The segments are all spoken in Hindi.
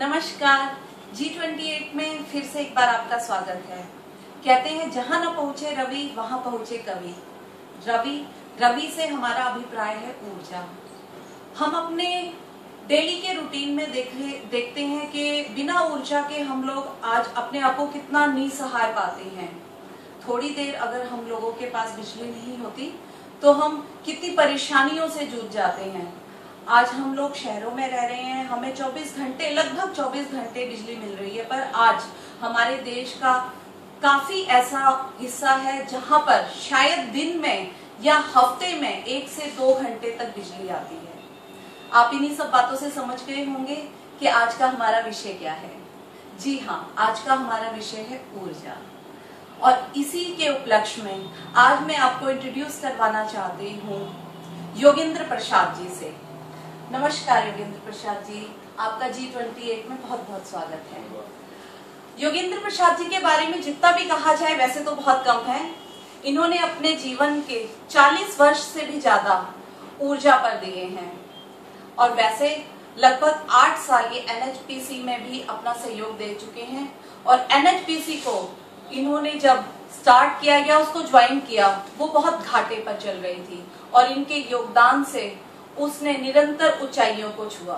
नमस्कार। G28 में फिर से एक बार आपका स्वागत है। कहते हैं जहां न पहुंचे रवि वहां पहुंचे कवि। रवि से हमारा अभिप्राय है ऊर्जा। हम अपने डेली के रूटीन में देखते हैं कि बिना ऊर्जा के हम लोग आज अपने आप को कितना निसहाय पाते हैं। थोड़ी देर अगर हम लोगों के पास बिजली नहीं होती तो हम कितनी परेशानियों से जूझ जाते हैं। आज हम लोग शहरों में रह रहे हैं, हमें 24 घंटे लगभग 24 घंटे बिजली मिल रही है, पर आज हमारे देश का काफी ऐसा हिस्सा है जहां पर शायद दिन में या हफ्ते में 1 से 2 घंटे तक बिजली आती है। आप इन्हीं सब बातों से समझ गए होंगे कि आज का हमारा विषय क्या है। जी हाँ, आज का हमारा विषय है ऊर्जा। और इसी के उपलक्ष्य में आज मैं आपको इंट्रोड्यूस करवाना चाहती हूँ योगेंद्र प्रसाद जी से। नमस्कार योगेंद्र प्रसाद जी, आपका G28 में बहुत बहुत स्वागत है। योगेंद्र प्रसाद जी के बारे में जितना भी कहा जाए वैसे तो बहुत कम है। इन्होंने अपने जीवन के 40 वर्ष से भी ज्यादा ऊर्जा पर दिए हैं और वैसे लगभग 8 साल ये NHPC में भी अपना सहयोग दे चुके हैं। और NHPC को इन्होंने जब स्टार्ट किया या उसको ज्वाइन किया वो बहुत घाटे पर चल रही थी और इनके योगदान से उसने निरंतर ऊंचाइयों को छुआ।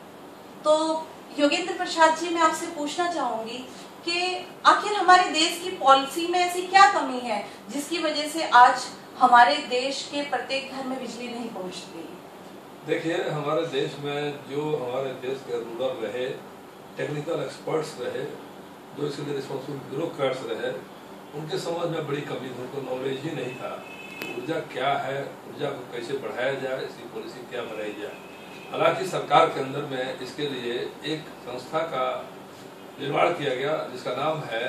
तो योगेंद्र प्रसाद जी, मैं आपसे पूछना चाहूंगी कि आखिर हमारे देश की पॉलिसी में ऐसी क्या कमी है जिसकी वजह से आज हमारे देश के प्रत्येक घर में बिजली नहीं पहुंचती? देखिए, हमारे देश में जो हमारे देश के रूलर रहे, टेक्निकल एक्सपर्ट्स रहे, जो इसके लिए रिस्पॉन्सिबल ब्यूरोक्रेट्स रहे, उनके समझ में बड़ी कमी थी। उनको नॉलेज ही नहीं था ऊर्जा क्या है, ऊर्जा को कैसे बढ़ाया जाए, इसकी पॉलिसी क्या बनाई जाए। हालांकि सरकार के अंदर में इसके लिए एक संस्था का निर्माण किया गया जिसका नाम है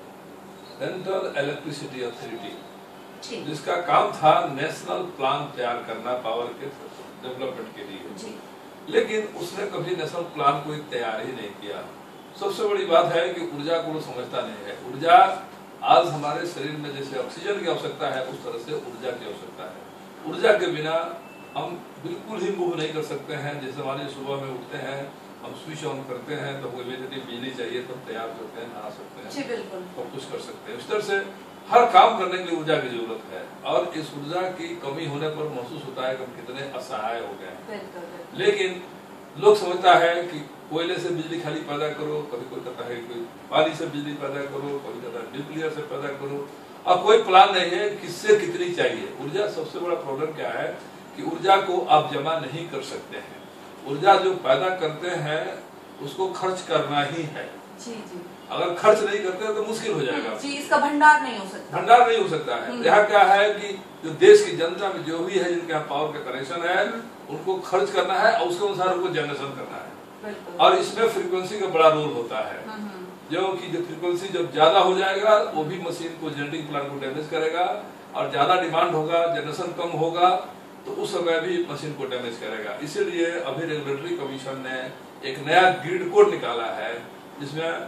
सेंट्रल इलेक्ट्रिसिटी अथॉरिटी, जिसका काम था नेशनल प्लान तैयार करना पावर के डेवलपमेंट के लिए। लेकिन उसने कभी नेशनल प्लान को तैयार ही नहीं किया। सबसे बड़ी बात है कि ऊर्जा को समझता नहीं है। ऊर्जा आज हमारे शरीर में जैसे ऑक्सीजन की आवश्यकता है उस तरह से ऊर्जा की आवश्यकता है। ऊर्जा के बिना हम बिल्कुल ही मूव नहीं कर सकते हैं। जैसे हमारे सुबह में उठते हैं, हम स्विच ऑन करते हैं तो हमको इमीडिएटली बिजली चाहिए, तो तैयार करते हैं, नहा सकते हैं, सब कुछ कर सकते हैं। इस तरह से हर काम करने के लिए ऊर्जा की जरूरत है और इस ऊर्जा की कमी होने पर महसूस होता है कि हम कितने असहाय हो गए हैं। लेकिन लोग समझता है कि कोयले से बिजली खाली पैदा करो, कभी कोई कहता है कोई पानी से बिजली पैदा करो, कभी कहता है न्यूक्लियर से पैदा करो, और कोई प्लान नहीं है किससे कितनी चाहिए। ऊर्जा सबसे बड़ा प्रॉब्लम क्या है कि ऊर्जा को आप जमा नहीं कर सकते हैं। ऊर्जा जो पैदा करते हैं उसको खर्च करना ही है। जी। अगर खर्च नहीं करते तो मुश्किल हो जाएगा जी, इसका भंडार नहीं हो सकता है। यहाँ क्या है कि जो देश की जनता में जो भी है, जिनके यहाँ पावर का कनेक्शन है, उनको खर्च करना है और उसके अनुसार उनको जनरेशन करना है। और इसमें फ्रीक्वेंसी का बड़ा रोल होता है, जो फ्रीक्वेंसी जब ज्यादा हो जाएगा वो भी मशीन को, जनरेटिंग प्लांट को डैमेज करेगा, और ज्यादा डिमांड होगा, जनरेशन कम होगा तो उस समय भी मशीन को डैमेज करेगा। इसीलिए अभी रेगुलेटरी कमीशन ने एक नया ग्रिड कोड निकाला है जिसमें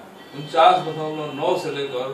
49.9 से लेकर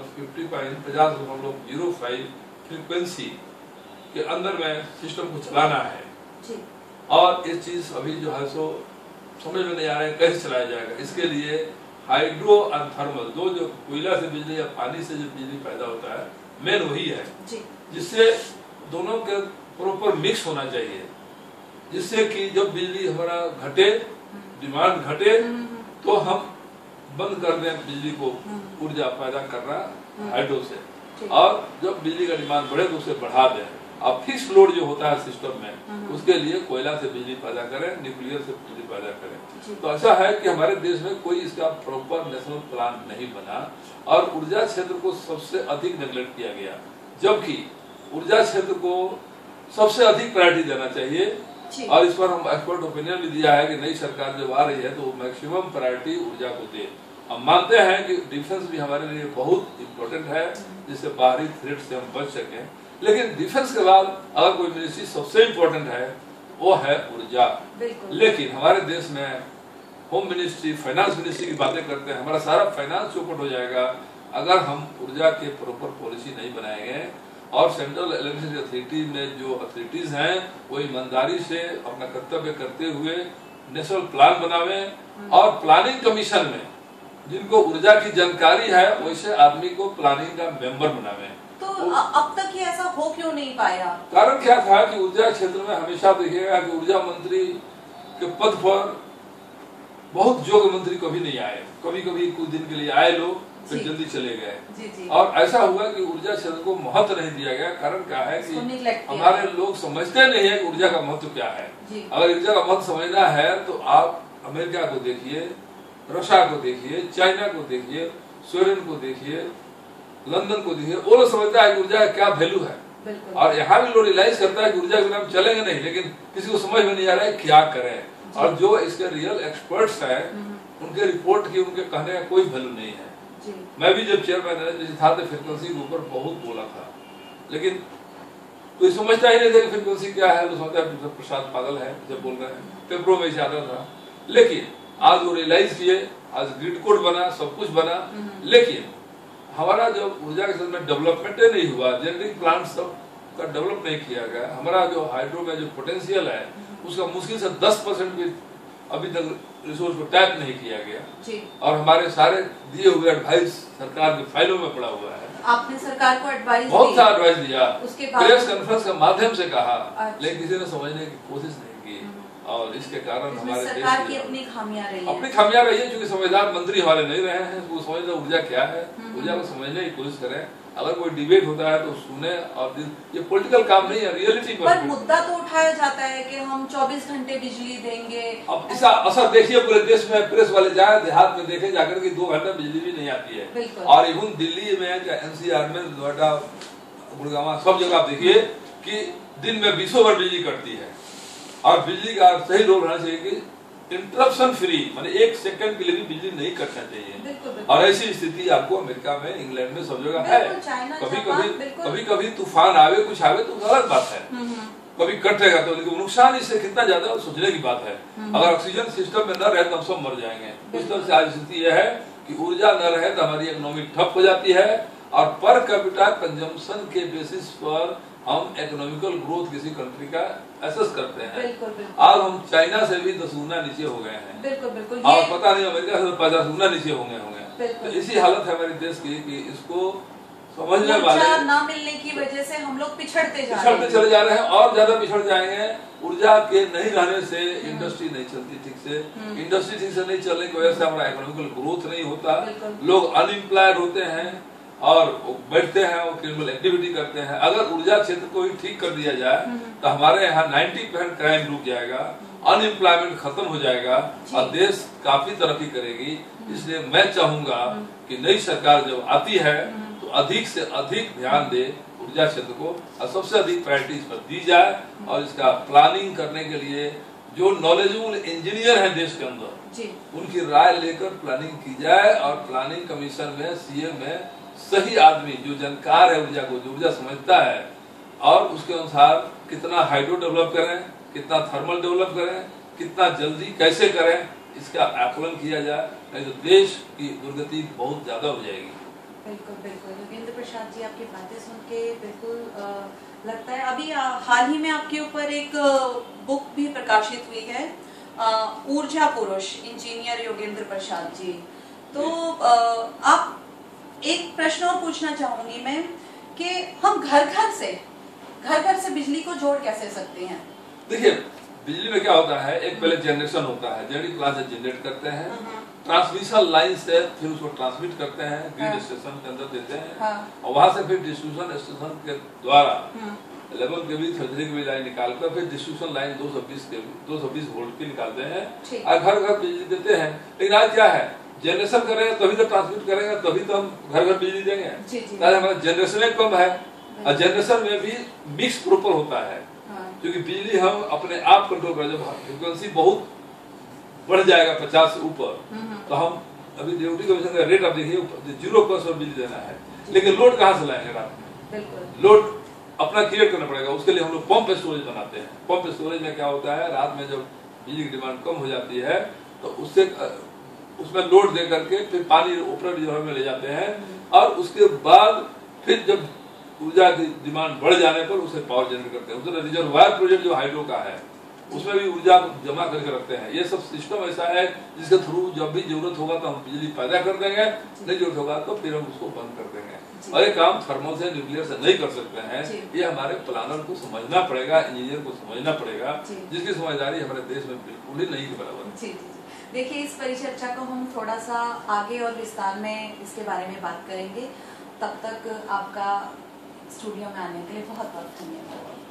50.05 फ्रीक्वेंसी के अंदर में सिस्टम को चलाना है। और ये चीज अभी जो है सो समझ में नहीं आ रहा है कैसे चलाया जाएगा। इसके लिए हाइड्रो और थर्मल, जो कोयला से बिजली या पानी से जो बिजली पैदा होता है, मेन वही है, जिससे दोनों के प्रॉपर मिक्स होना चाहिए, जिससे कि जब बिजली हमारा घटे, डिमांड घटे, तो हम बंद कर दें बिजली को, ऊर्जा पैदा करना हाइड्रो से, और जब बिजली का डिमांड बढ़े तो उसे बढ़ा दें। अब फिक्स लोड जो होता है सिस्टम में, उसके लिए कोयला से बिजली पैदा करें, न्यूक्लियर से बिजली पैदा करें। तो ऐसा है कि हमारे देश में कोई इसका प्रॉपर नेशनल प्लान नहीं बना और ऊर्जा क्षेत्र को सबसे अधिक नेग्लेक्ट किया गया, जबकि ऊर्जा क्षेत्र को सबसे अधिक प्रायोरिटी देना चाहिए। और इस पर हम एक्सपर्ट ओपिनियन भी दिया है कि नई सरकार जब आ रही है तो मैक्सिमम प्रायोरिटी ऊर्जा को दे। हम मानते हैं कि डिफेंस भी हमारे लिए बहुत इम्पोर्टेंट है, जिससे बाहरी थ्रेट से हम बच सकें। लेकिन डिफेंस के बाद अगर कोई मिनिस्ट्री सबसे इम्पोर्टेंट है वो है ऊर्जा। लेकिन हमारे देश में होम मिनिस्ट्री, फाइनेंस मिनिस्ट्री की बातें करते हैं। हमारा सारा फाइनेंस चौपट हो जाएगा अगर हम ऊर्जा के प्रॉपर पॉलिसी नहीं बनाएंगे। और सेंट्रल इलेक्ट्रिसिटी अथॉरिटी में जो अथॉरिटीज हैं वो ईमानदारी से अपना कर्तव्य करते हुए नेशनल प्लान बनावे और प्लानिंग कमीशन में जिनको ऊर्जा की जानकारी है वैसे आदमी को प्लानिंग का मेंबर बनावे। तो अब तक ये ऐसा हो क्यों नहीं पाया? कारण क्या था कि ऊर्जा क्षेत्र में हमेशा देखिएगा कि ऊर्जा मंत्री के पद पर बहुत योग्य मंत्री कभी नहीं आए, कभी कभी कुछ दिन के लिए आए लोग फिर जल्दी चले गए। और ऐसा हुआ कि ऊर्जा क्षेत्र को महत्व नहीं दिया गया। कारण क्या है कि हमारे लोग समझते नहीं है कि ऊर्जा का महत्व क्या है। अगर ऊर्जा का महत्व समझना है तो आप अमेरिका को देखिए, रशिया को देखिए, चाइना को देखिए, स्वीडन को देखिए, लंदन को देखिए, वो लोग समझता है कि ऊर्जा का क्या वैल्यू है। और यहाँ भी लोग रियलाइज करता है कि ऊर्जा के बिना हम चलेंगे नहीं, लेकिन किसी को समझ में नहीं आ रहा है क्या करें। और जो इसके रियल एक्सपर्ट्स हैं उनके रिपोर्ट की, उनके कहने का कोई वैल्यू नहीं है। मैं भी जब चेयरमैन एनर्जी था तो फ्रीक्वेंसी के ऊपर बहुत बोला था, लेकिन कोई समझता ही नहीं था कि फ्रीक्वेंसी क्या है। तो समझता है प्रसाद पागल है जब बोल रहे हैं, पेपरों में आता था। लेकिन आज वो रियलाइज किए, आज ग्रिड कोड बना, सब कुछ बना, लेकिन हमारा जब ऊर्जा के क्षेत्र में डेवलपमेंट नहीं हुआ, जनरेटिंग प्लांट सब का डेवलप नहीं किया गया, हमारा जो हाइड्रो में जो पोटेंशियल है उसका मुश्किल से 10% भी अभी तक रिसोर्स को टैप नहीं किया गया। और हमारे सारे दिए हुए एडवाइस सरकार की फाइलों में पड़ा हुआ है। आपने सरकार को एडवाइस बहुत सारा एडवाइस दिया, उसके प्रेस कॉन्फ्रेंस के माध्यम से कहा, लेकिन किसी ने समझने की कोशिश नहीं की। और इसके कारण हमारे सरकार की अपनी खामियां रही है, क्योंकि समझदार मंत्री हमारे नहीं रहे हैं। वो समझना ऊर्जा क्या है, ऊर्जा को समझने की कोशिश करें। अगर कोई डिबेट होता है तो सुने। और ये पॉलिटिकल काम नहीं है, रियलिटी पर मुद्दा तो उठाया जाता है कि हम 24 घंटे बिजली देंगे। अब इसका असर देखिए पूरे देश में, प्रेस वाले जाए देहात में देखे जाकर के 2 घंटा बिजली भी नहीं आती है। और इवन दिल्ली में, एनसीआर में, नोएडा, गुड़गांव, सब जगह आप देखिए कि दिन में 20 बार बिजली कटती है। और बिजली का सही रोल रहना चाहिए कि इंटरप्शन फ्री, माने 1 सेकंड के लिए भी बिजली नहीं कटना चाहिए। और ऐसी स्थिति आपको अमेरिका में, इंग्लैंड में, सब जगह है। कभी कभी तूफान आवे, कुछ आवे तो अलग बात है, कभी कटेगा तो, लेकिन नुकसान इससे कितना ज्यादा सोचने की बात है। अगर ऑक्सीजन सिस्टम में न रहे तो हम सब मर जाएंगे। इस तरह से आज स्थिति यह है कि ऊर्जा न रहे तो हमारी इकोनॉमी ठप हो जाती है। और पर कैपिटा कंजम्पशन के बेसिस पर हम इकोनॉमिकल ग्रोथ किसी कंट्री का एसेस करते हैं। आज हम चाइना से भी 10 गुना नीचे हो गए हैं। और पता नहीं अमेरिका से 50 गुना नीचे होंगे। तो इसी हालत है हमारे देश की कि इसको समझने वाले ना मिलने की वजह से हम लोग पिछड़ते चले जा रहे हैं और ज्यादा पिछड़ जाएंगे। ऊर्जा के नहीं रहने से इंडस्ट्री नहीं चलती ठीक से, इंडस्ट्री ठीक से नहीं चलने की वजह से हमारा इकोनॉमिकल ग्रोथ नहीं होता, लोग अनएम्प्लॉयड होते हैं और बैठते हैं, वो क्रिमिनल एक्टिविटी करते हैं। अगर ऊर्जा क्षेत्र को ही ठीक कर दिया जाए तो हमारे यहाँ 90% क्राइम रुक जाएगा, अनएम्प्लॉयमेंट खत्म हो जाएगा और देश काफी तरक्की करेगी। इसलिए मैं चाहूंगा कि नई सरकार जब आती है तो अधिक से अधिक ध्यान दे ऊर्जा क्षेत्र को और सबसे अधिक प्रायोरिटी इस पर दी जाए। और इसका प्लानिंग करने के लिए जो नॉलेजेबल इंजीनियर हैं देश के अंदर, उनकी राय लेकर प्लानिंग की जाए। और प्लानिंग कमीशन में, सीएम में सही आदमी जो जानकार है ऊर्जा को, जो ऊर्जा समझता है, और उसके अनुसार कितना हाइड्रो डेवलप करें, कितना थर्मल डेवलप करें, कितना जल्दी कैसे करें, इसका आकलन किया जाए। नहीं तो देश की दुर्गति बहुत ज्यादा हो जाएगी। बिल्कुल बिल्कुल योगेंद्र प्रसाद जी, आपकी बातें सुन के बिल्कुल लगता है। अभी हाल ही में आपके ऊपर एक बुक भी प्रकाशित हुई है, ऊर्जा पुरुष, इंजीनियर योगेंद्र प्रसाद जी। तो आप एक प्रश्न और पूछना चाहूंगी मैं कि हम घर घर से बिजली को जोड़ कैसे सकते हैं? देखिए, बिजली में क्या होता है, एक पहले जनरेशन होता है, जनरेटिंग प्लांट से जनरेट करते हैं, ट्रांसमिशन लाइन से फिर उसको ट्रांसमिट करते हैं, ग्रिड स्टेशन के अंदर देते हैं, और वहां से फिर डिस्ट्रीब्यूशन स्टेशन के द्वारा 11 kV 33 kV लाइन निकालकर फिर डिस्ट्रीब्यूशन लाइन 220 वोल्ट की निकालते हैं और घर घर बिजली देते हैं। लेकिन आज क्या है, जनरेशन करेंगे तभी तो ट्रांसमिट करेंगे, तभी तो हम घर घर बिजली देंगे। हमारा जनरेशन कम है और जनरेशन में भी मिक्स प्रॉपर होता है, क्योंकि बिजली हम अपने आप कंट्रोल करें। जब फ्रिक्वेंसी बहुत बढ़ जाएगा 50 से ऊपर तो हम अभी ड्यूटी कमीशन का रेट आप देखिए 0% पर बिजली देना है, लेकिन लोड कहाँ से लाएंगे रात में? लोड अपना क्रिएट करना पड़ेगा। उसके लिए हम लोग पंप स्टोरेज बनाते हैं। पंप स्टोरेज में क्या होता है, रात में जब बिजली की डिमांड कम हो जाती है तो उससे उसमें लोड दे करके फिर पानी ऊपर रिजर्व में ले जाते हैं और उसके बाद फिर जब ऊर्जा की डिमांड बढ़ जाने पर उसे पावर जनरेट करते हैं। उसमें रिजर्वायर प्रोजेक्ट जो हाइड्रो का है उसमें भी ऊर्जा जमा करके रखते हैं। ये सब सिस्टम ऐसा है जिसके थ्रू जब भी जरूरत होगा तो हम बिजली पैदा कर देंगे, नहीं जरूरत होगा तो फिर हम उसको बंद कर देंगे। और ये काम थर्मल से, न्यूक्लियर से नहीं कर सकते हैं। ये हमारे प्लानर को समझना पड़ेगा, इंजीनियर को समझना पड़ेगा, जिसकी समझदारी हमारे देश में बिल्कुल ही नहीं के बराबर है। देखिए, इस परिचर्चा को हम थोड़ा सा आगे और विस्तार में इसके बारे में बात करेंगे। तब तक आपका स्टूडियो में आने के लिए बहुत बहुत धन्यवाद।